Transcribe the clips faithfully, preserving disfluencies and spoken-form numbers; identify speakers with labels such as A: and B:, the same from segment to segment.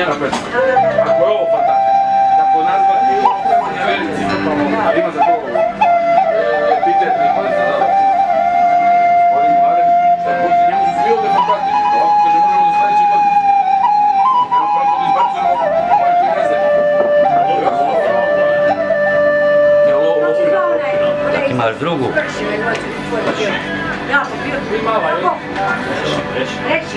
A: njena pesma. Ako je ovo fantastično. Tako nazvati u opremanje Americi, ali ima za to epitetni pojezna da gospodin Mlaren, šta je koji se njemu su svi ovdje fantastični. Ovako kaže, možemo do sledećeg godine. Nema pravo da izbacujemo moje koji ne znaju.
B: Imaš drugu?
C: Ja, to bio...
A: I mala, je?
C: Reći. Reći.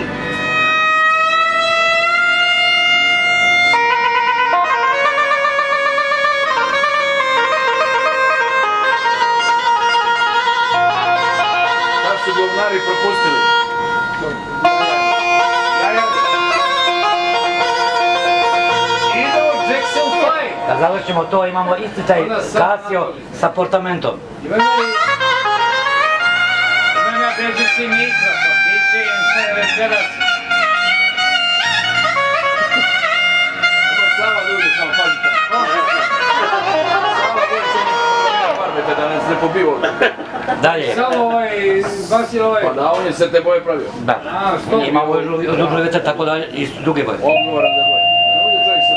A: Šta su govnari propustili? Idemo Jackson Five!
B: Da završimo to, imamo isti taj Casio sa portamentom.
A: Imam ja beži si mikrofon, biće im sve večeras. Evo Sava ljudi, samo pazite. Sava bude će mi farbete da nas ne pobiju ovdje.
B: Dalje.
A: Samo ovaj, Vasil ovaj. Pa da, on je sve te boje pravio.
B: Da. Imamo drugi večer, tako da i druge boje.
A: Odgovoran za boje. Ne ovdje čovjek sve.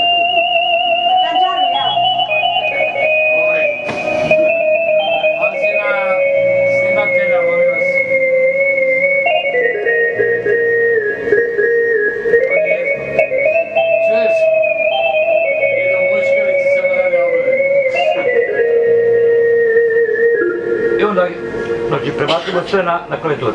A: Anzina, snimatelja, molim vas. Čuješ? Idu muškalici se rade obrve.
B: I onda, znači, prebacimo sve na, na klavijatur.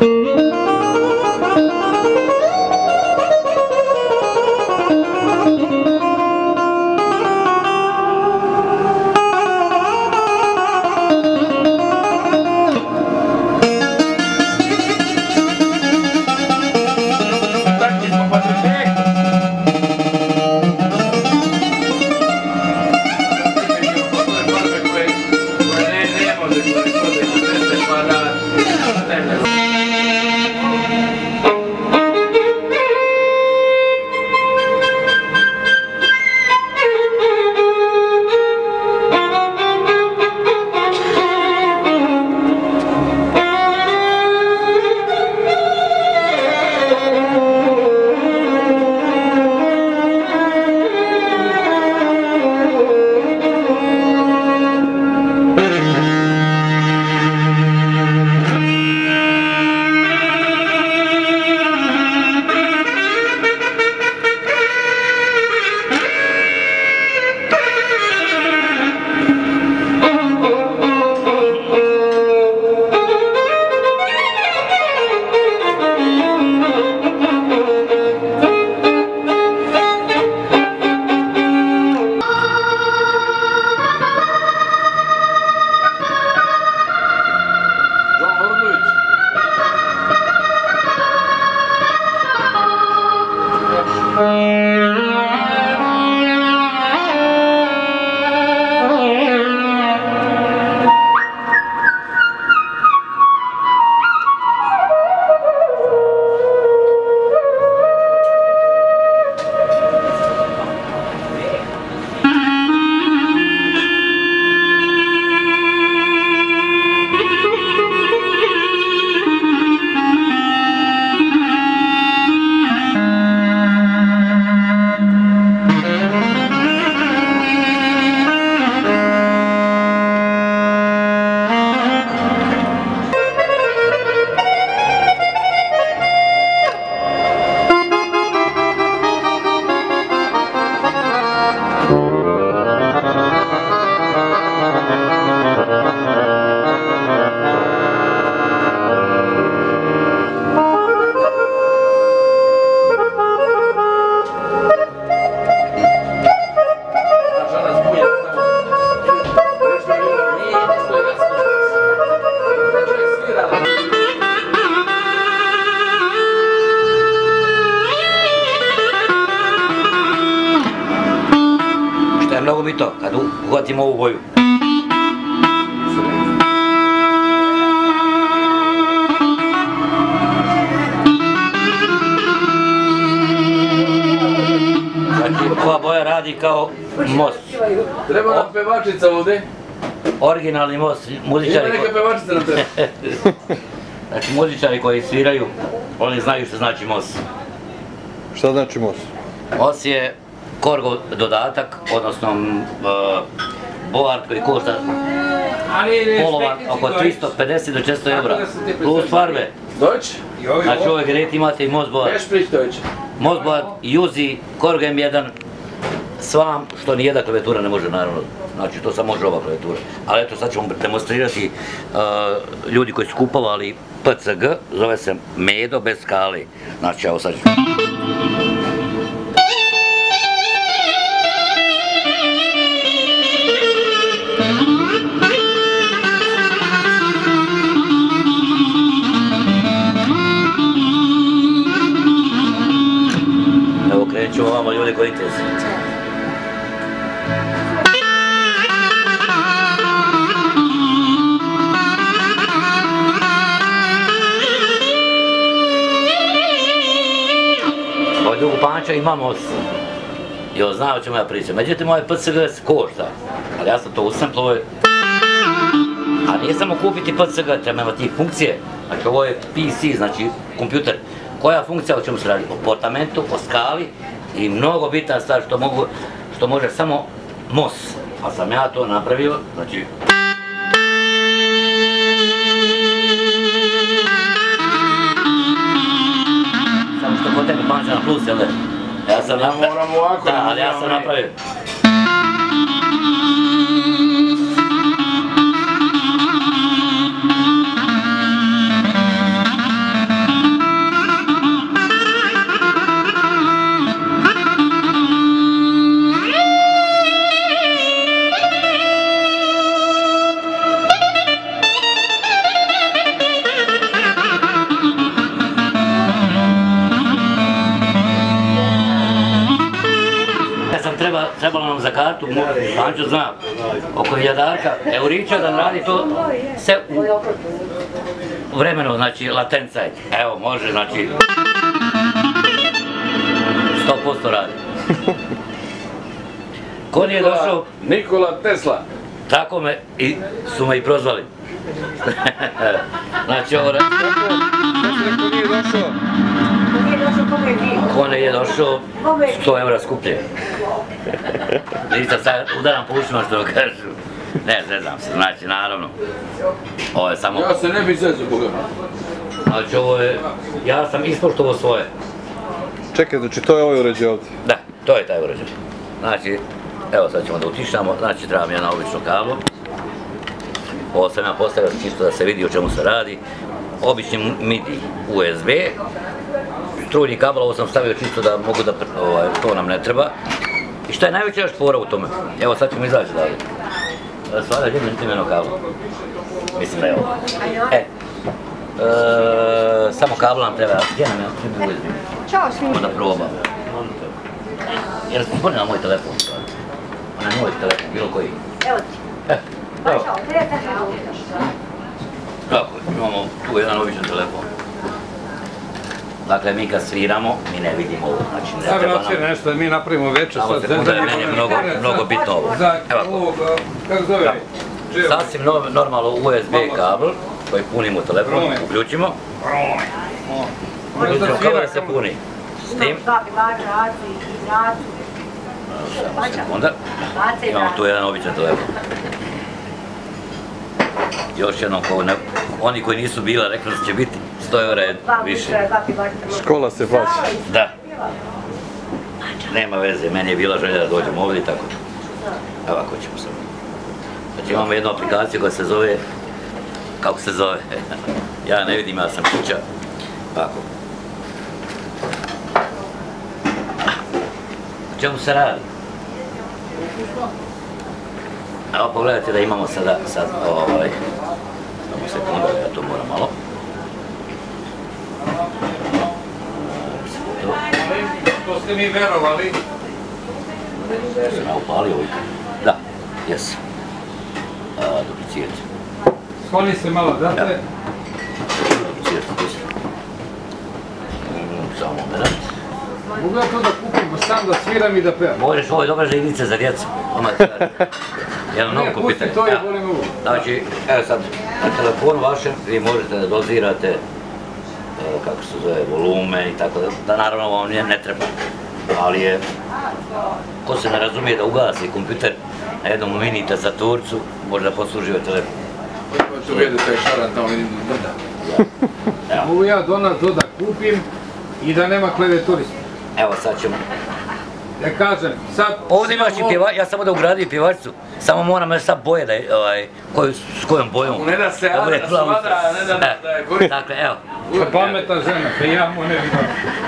A: Takvi smo patriotije.
B: Mnogo mi to, kad uhvatimo ovu boju. Znači, ova boja radi kao most.
A: Treba nam pevačica ovdje.
B: Originalni most, muzičari...
A: Ima neka pevačica na treba.
B: Znači, muzičari koji sviraju, oni znaju što znači most.
D: Šta znači most?
B: Most je Korgo dodatak, odnosno board koji košta polovan oko tristo pedeset do četiristo eura, plus farbe.
A: Deutsch?
B: Znači ove gereti imate i Mossboard.
A: Wer spricht Deutsch?
B: Mossboard, Juzi, Korgo M jedan, svam, što nijedna klavijatura ne može naravno, znači to samo može ova klavijatura. Ali eto sad ćemo demonstrirati ljudi koji su kupovali P C G, zove se Medo bez skale. Znači evo sad ćemo. Evo krenut ćemo ovamo ljudi koji interesuju. Ovaj drugu panča imamo, jel znao o čemu ja pričam, međutim ovaj P C G košta, ali ja sam to usamplovao, a nije samo kupiti P C G, treba imati funkcije, znači ovo je P C, znači kompjuter, koja funkcija o čemu se radi, o portamentu, o skali i mnogo bitan stvar što mogu, što može samo M O S, pa sam ja to napravio, znači samo što kod tebe panča na plus, jel da? Ja sam napravio,
A: moramo ovako,
B: da, ali ja sam napravio. Trebalo nam za kartu, Pančo zna, oko hiljadarka eurića da radi to sve u vremenu, znači latent sajt. Evo, može, znači sto posto radi. Ko nije došao?
A: Nikola Tesla.
B: Tako me su me i prozvali. Znači ovo...
D: Ko nije došao?
B: Ko nije došao, sto eura skuplje. Nisam sad udaram po ušima što kažu. Ne, zezam se, znači naravno. Ovo je samo...
A: Ja se ne bi zezu pogledao.
B: Znači ovo je... Ja sam ispoštovao svoje.
D: Čekaj, znači to je ovaj uređaj ovdje?
B: Da, to je taj uređaj. Znači, evo sad ćemo da utišamo, znači trebam jedno obično kablo. Ovo sam ja postavio čisto da se vidi o čemu se radi. Obični midi U S B. Strujni kabel, ovo sam stavio čisto da mogu da, to nam ne treba. I šta je najveća još fora u tome? Evo sad ćemo izaći dalje. Svada gdje jedno kablo. Mislim da je ovo. E, samo kablo nam treba. Gdje nam je U S B?
E: Ćao svima.
B: Onda probam. Jer smo spori na moj telefon. Na moj telefon, bilo koji.
E: Evo ti.
B: E, evo.
E: Ćao, treba tako da uvidaš.
B: Tako, imamo tu jedan običan telefon. Dakle, mi kad sviramo, mi ne vidimo ovo, znači ne treba nam...
F: Evo nešto da mi napravimo večer
B: Samo sekunde, meni je mnogo bitno ovo.
F: Za ovog, kako zove?
B: Sasvim normalno U S B kabel koji punimo telefon, uključimo. Uključimo kao da se puni. S tim... Sekunda. Imamo tu jedan običan telefon. Još jednom, oni koji nisu bila, rekli da će biti sto eura više.
D: Škola se plaća.
B: Da. Nema veze, meni je bila želja da dođem ovdje i tako. Evo ako ćemo sad. Znači imamo jednu aplikaciju koja se zove... Kako se zove? Ja ne vidim, ja sam kuća. Ovako. O čemu se radi? Evo pogledajte da imamo sada, sad ovaj... Samo sekundu, ja to moram malo.
F: To ste mi verovali.
B: Sam ja upalio ovdje. Da, jes. Duplicirati.
F: Skloni se malo, da te?
B: Duplicirati, pusti. Samo moment.
F: Mogu ja to da kupim, sam da sviram i da pevam?
B: Možeš ovo je dobra igrica za djecu. Jedno novo pitanje.
F: Ne, pusti to i volim ovo.
B: Znači, evo sad, na telefonu vašem vi možete da dozirate kako se zove, volumen i tako da, da naravno vam ne treba. ali je, ko se ne razumije da ugasi kompjuter na jednom mini tastaturcu, možda poslužio telefon.
A: Tu vidi taj šaran tamo vidim brda.
F: Mogu ja donas to da kupim i da nema klavijaturista.
B: Evo sad ćemo.
F: Ja kažem, sad...
B: Ovdje imaš i pjevač, ja sam ovdje ugradio pjevačicu, samo moram još sad boje da je, ovaj, koju, s kojom bojom.
A: Ne da se ada, da se vada, ne da da je koji.
B: Dakle, evo.
F: Pametna žena, pa ja mu ne vidim.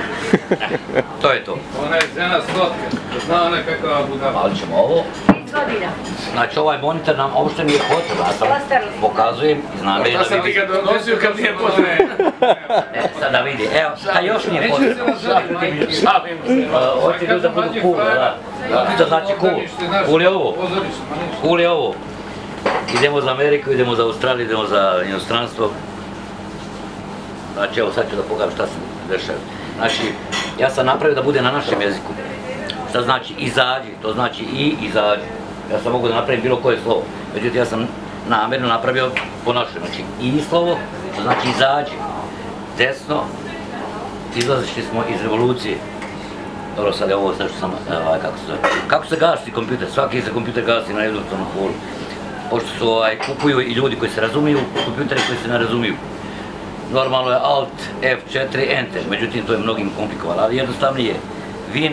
B: To je to.
F: Ona je žena slotka, zna ona kakva budala.
B: Ali ćemo ovo.
E: Godina.
B: Znači ovaj monitor nam uopšte nije potreban, ja sam pokazujem iz namjera.
A: Šta sam ti ga donosio kad nije potrebno?
B: E, sad da vidi, evo, šta još nije potrebno.
A: Šalim se.
B: Hoće ljudi da budu cool, da. Što znači cool? Cool je ovo. Cool je ovo. Idemo za Ameriku, idemo za Australiju, idemo za inostranstvo. Znači evo sad ću da pokažem šta se dešava. Znači, ja sam napravio da bude na našem jeziku. Šta znači izađi, to znači i izađi. Ja sam mogu da napravim bilo koje slovo. Međutim, ja sam namjerno napravio po našem. Znači i slovo, to znači izađi. Desno, izlazišli smo iz revolucije. Dobro, sad je ovo sve što sam, ovaj, kako se zove. Kako se gasi kompjuter? Svaki se kompjuter gasi na jednostavnom foru. Pošto su, ovaj, kupuju i ljudi koji se razumiju, kompjuteri koji se ne razumiju. Normalno je Alt F četiri Enter, međutim to je mnogim komplikovalo, ali jednostavnije je Win,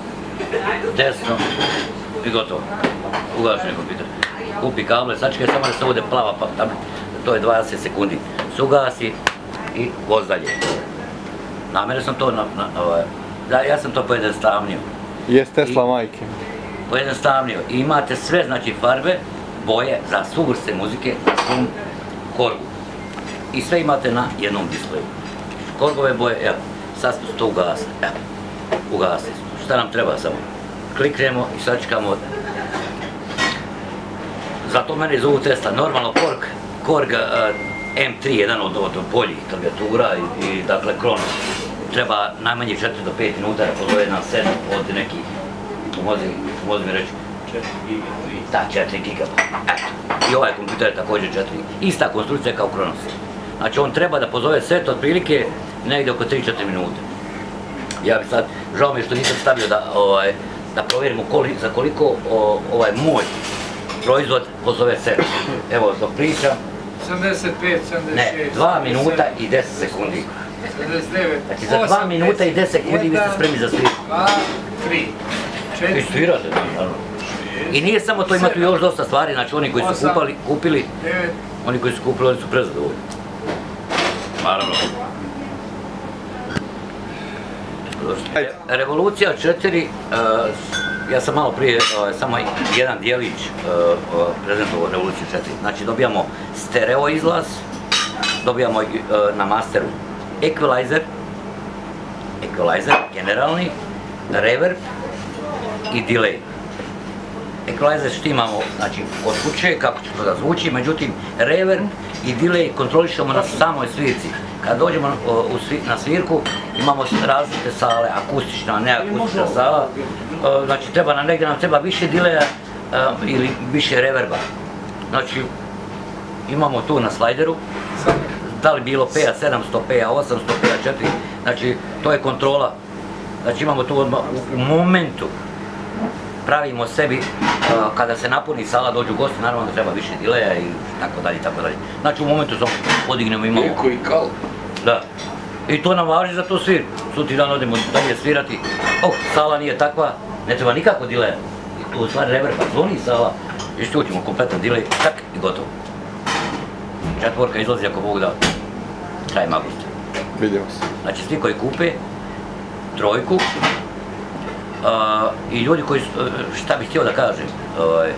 B: desno i gotovo. Ugašen je kompjuter. Kupi kable, sačekaj samo da se ovdje plava, pa tam, to je dvadeset sekundi. Se ugasi i voz dalje. Namjerno sam to, na, na, ovaj, da, ja sam to pojednostavnio.
D: Jes Tesla majke.
B: Pojednostavnio. I imate sve, znači farbe, boje za svu vrste muzike, na svom korgu. I sve imate na jednom displeju. Korgove boje, evo, sad smo to ugasili, evo, ugasili smo. Šta nam treba samo? Kliknemo i sačekamo. Zato mene zovu Tesla, normalno Korg, Korg uh, M tri, jedan od, od boljih klavijatura i, i dakle Kronos. Treba najmanje četiri do pet minuta da pozove na sedam od nekih, pomozi mi reći, da, četiri gigabajta. Eto, i ovaj kompjuter je također četiri, ista konstrukcija kao Kronos. Znači on treba da pozove set otprilike negdje oko tri do četiri minute. Ja bi sad, žao mi je što nisam stavio da, ovaj, da provjerimo koli, za koliko o, ovaj moj proizvod pozove set. Evo, dok pričam.
F: sedamdeset pet, sedamdeset šest.
B: Ne, dva minuta i deset sekundi.
F: sedamdeset devet.
B: Znači za dva minuta i deset sekundi vi ste spremni za sviru.
F: dva, tri, četiri.
B: I svirate, naravno. I nije samo to, ima tu još dosta stvari, znači oni koji su kupali, kupili, oni koji su kupili, oni su prezadovoljni. Naravno. Revolucija četiri, ja sam malo prije samo jedan dijelić prezentovao Revoluciju četiri. Znači dobijamo stereo izlaz, dobijamo na masteru equalizer, equalizer generalni, reverb i delay. Equalizer štimamo, znači, od kuće, kako će to da zvuči, međutim, reverb i delay kontrolišemo na samoj svirci. Kad dođemo na svirku, imamo različite sale, akustična, neakustična sala, znači, treba nam negdje, nam treba više delaya ili više reverba. Znači, imamo tu na slajderu, da li bilo P A sedamsto, P A osamsto, P A četiri, znači, to je kontrola. Znači, imamo tu odmah u momentu, pravimo sebi, kada se napuni sala, dođu gosti, naravno da treba više delaya i tako dalje, tako dalje. Znači u momentu samo podignemo, imamo...
A: Eko i kal.
B: Da. I to nam važi za to svir. Sutri dan odemo dalje svirati. Oh, sala nije takva, ne treba nikako delaya. I tu u stvari reverba, zvoni sala, išćutimo kompletan delay, tak i gotovo. Četvorka izlazi ako Bog da. Kraj magusta.
D: Vidimo se.
B: Znači svi koji kupe trojku, Uh, i ljudi koji, šta bih htio da kažem, uh,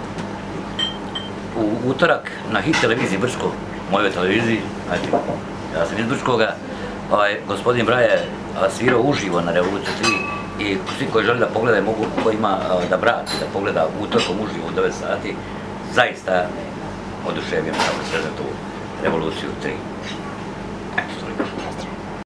B: u utorak na Hit televiziji Brčko, mojoj televiziji, znači, ja sam iz Brčkoga, uh, gospodin Braja je svirao uživo na Revoluciju tri i svi koji žele da pogledaju mogu, ko ima uh, da vrati, da pogleda utorkom uživo u devet sati, zaista oduševljam kako se prezentuju Revoluciju tri. Eto, toliko.